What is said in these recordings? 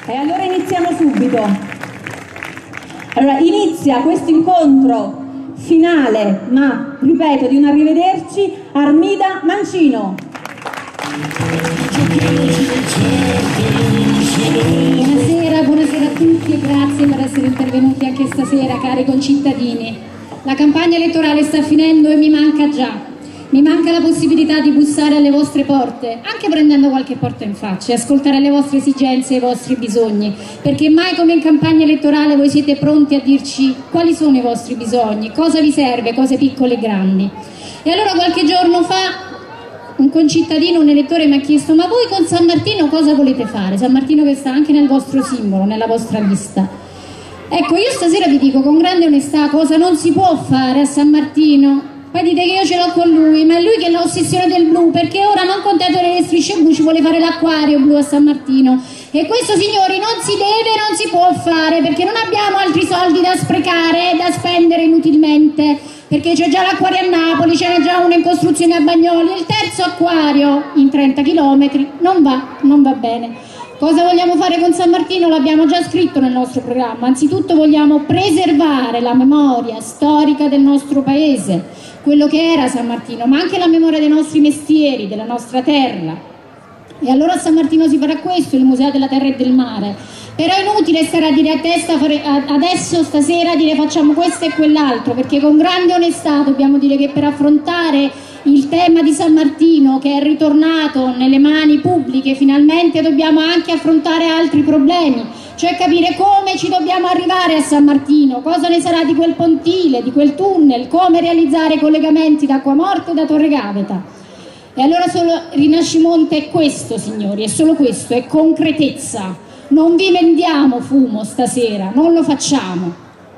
E allora iniziamo subito. Allora, inizia questo incontro finale, ma ripeto, di un arrivederci, Armida Mancino. Buonasera a tutti e grazie per essere intervenuti anche stasera, cari concittadini. La campagna elettorale sta finendo e mi manca già. Mi manca la possibilità di bussare alle vostre porte, anche prendendo qualche porta in faccia, e ascoltare le vostre esigenze e i vostri bisogni, perché mai come in campagna elettorale voi siete pronti a dirci quali sono i vostri bisogni, cosa vi serve, cose piccole e grandi. E allora qualche giorno fa un concittadino, un elettore mi ha chiesto: ma voi con San Martino cosa volete fare? San Martino che sta anche nel vostro simbolo, nella vostra lista. Ecco, io stasera vi dico con grande onestà cosa non si può fare a San Martino. Poi dite che io ce l'ho con lui, ma è lui che ha l'ossessione del blu, perché ora, non contento delle strisce blu, ci vuole fare l'acquario blu a San Martino. E questo, signori, non si deve, non si può fare, perché non abbiamo altri soldi da sprecare, da spendere inutilmente, perché c'è già l'acquario a Napoli, ce n'è già uno in costruzione a Bagnoli, e il terzo acquario in 30 km non va bene. Cosa vogliamo fare con San Martino? L'abbiamo già scritto nel nostro programma. Anzitutto vogliamo preservare la memoria storica del nostro paese, quello che era San Martino, ma anche la memoria dei nostri mestieri, della nostra terra. E allora a San Martino si farà questo, il Museo della Terra e del Mare. Però è inutile stare a dire a testa adesso, stasera, dire facciamo questo e quell'altro, perché con grande onestà dobbiamo dire che per affrontare il tema di San Martino, che è ritornato nelle mani pubbliche finalmente, dobbiamo anche affrontare altri problemi, cioè capire come ci dobbiamo arrivare a San Martino, cosa ne sarà di quel pontile, di quel tunnel, come realizzare i collegamenti da Acquamorte e da Torre Gaveta. E allora solo Rinascimonte è questo, signori, è solo questo, è concretezza. Non vi vendiamo fumo stasera, non lo facciamo.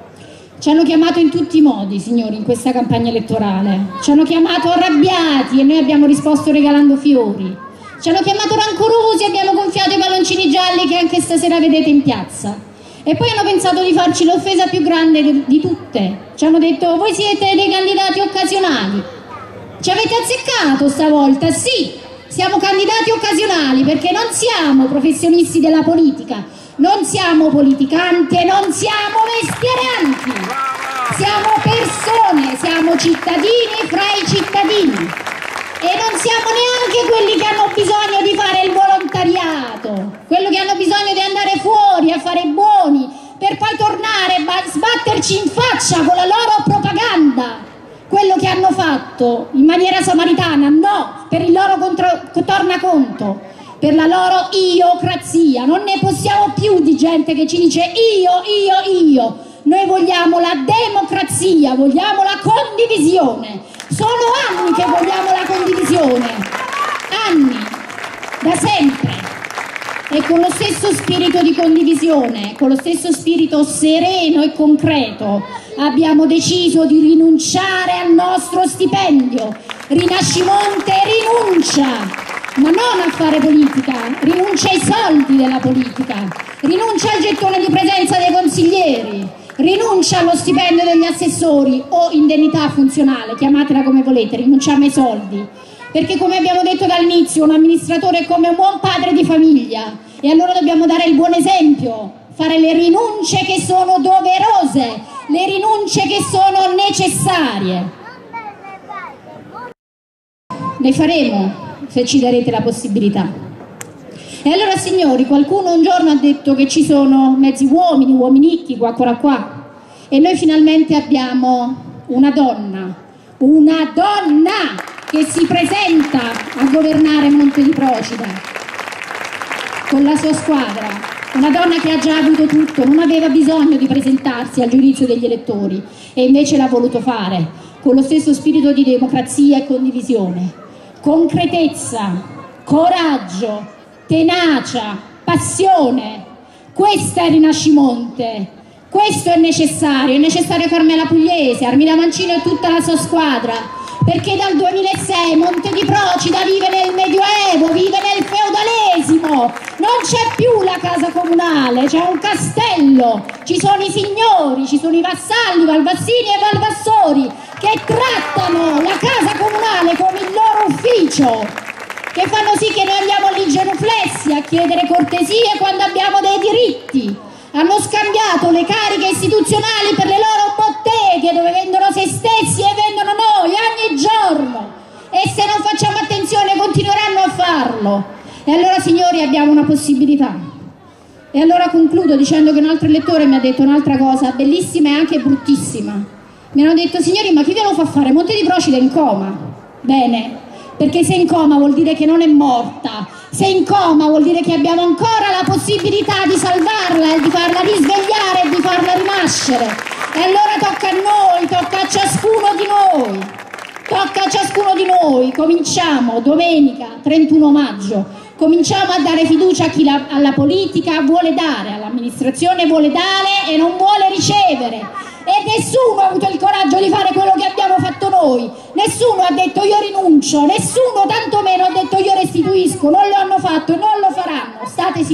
Ci hanno chiamato in tutti i modi, signori, in questa campagna elettorale. Ci hanno chiamato arrabbiati e noi abbiamo risposto regalando fiori. Ci hanno chiamato rancorosi e abbiamo gonfiato i palloncini gialli che anche stasera vedete in piazza. E poi hanno pensato di farci l'offesa più grande di tutte. Ci hanno detto: voi siete dei candidati occasionali. Ci avete azzeccato stavolta, sì, siamo candidati occasionali perché non siamo professionisti della politica, non siamo politicanti e non siamo mestieranti, siamo persone, siamo cittadini fra i cittadini e non siamo neanche quelli che hanno bisogno di fare il volontariato, quelli che hanno bisogno di andare fuori a fare i buoni per poi tornare e sbatterci in faccia con la loro propaganda. Quello che hanno fatto in maniera samaritana, no, per il loro tornaconto, per la loro iocrazia. Non ne possiamo più di gente che ci dice io. Noi vogliamo la democrazia, vogliamo la condivisione. Sono anni che vogliamo la condivisione, anni, da sempre. E con lo stesso spirito di condivisione, con lo stesso spirito sereno e concreto, abbiamo deciso di rinunciare al nostro stipendio. Rinascimonte rinuncia, ma non a fare politica, rinuncia ai soldi della politica, rinuncia al gettone di presenza dei consiglieri, rinuncia allo stipendio degli assessori o indennità funzionale, chiamatela come volete, rinunciamo ai soldi. Perché, come abbiamo detto dall'inizio, un amministratore è come un buon padre di famiglia e allora dobbiamo dare il buon esempio, fare le rinunce che sono doverose, le rinunce che sono necessarie. Le faremo se ci darete la possibilità. E allora, signori, qualcuno un giorno ha detto che ci sono mezzi uomini, uominicchi, qua, e noi finalmente abbiamo una donna che si presenta a governare Monte di Procida con la sua squadra, una donna che ha già avuto tutto, non aveva bisogno di presentarsi al giudizio degli elettori e invece l'ha voluto fare con lo stesso spirito di democrazia e condivisione, concretezza, coraggio, tenacia, passione. Questa è Rinascimonte, questo è necessario Carmela Pugliese, Armida Mancino e tutta la sua squadra, perché dal 2006 Monte di Procida vive nel Medioevo, vive nel feudalesimo, non c'è più la casa comunale, c'è un castello, ci sono i signori, ci sono i vassalli, Valvassini e Valvassori, che trattano la casa comunale come il loro ufficio, che fanno sì che noi andiamo lì genuflessi a chiedere cortesie quando abbiamo dei diritti, hanno scambiato le cariche istituzionali per le loro botteghe dove vendono se stessi e vendono noi ogni giorno, e se non facciamo attenzione continueranno a farlo. E allora, signori, abbiamo una possibilità. E allora concludo dicendo che un altro elettore mi ha detto un'altra cosa bellissima e anche bruttissima. Mi hanno detto: signori, ma chi ve lo fa fare? Monte di Procida è in coma. Bene, perché se è in coma vuol dire che non è morta. Se è in coma vuol dire che abbiamo ancora la possibilità di salvarla e di farla risvegliare e di farla rinascere. E allora tocca a noi, tocca a ciascuno di noi. Tocca a ciascuno di noi. Cominciamo domenica 31 maggio. Cominciamo a dare fiducia a chi alla politica vuole dare, all'amministrazione vuole dare e non vuole ricevere. E nessuno ha avuto il coraggio di fare quello che abbiamo fatto noi. Nessuno ha detto io rinuncio, nessuno tantomeno ha detto io restituisco. Non lo hanno fatto e non lo faranno, state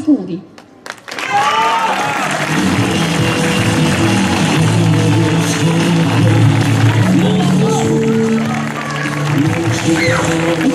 sicuri.